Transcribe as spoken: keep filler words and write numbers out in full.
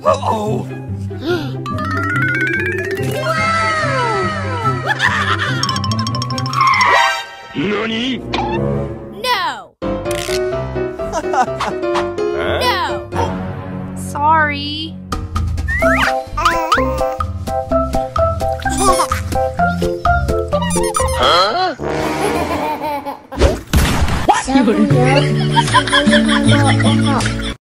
Uh-oh! Nani? No! No! Sorry. Huh? Saya punya, saya punya